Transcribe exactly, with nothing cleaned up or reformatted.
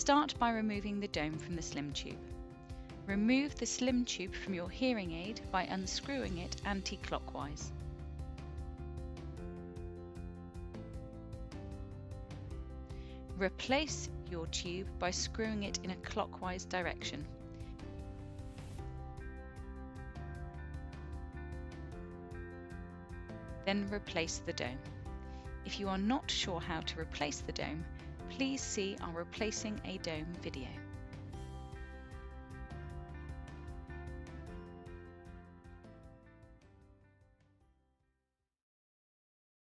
Start by removing the dome from the slim tube. Remove the slim tube from your hearing aid by unscrewing it anti-clockwise. Replace your tube by screwing it in a clockwise direction. Then replace the dome. If you are not sure how to replace the dome, please see our Replacing a Dome video.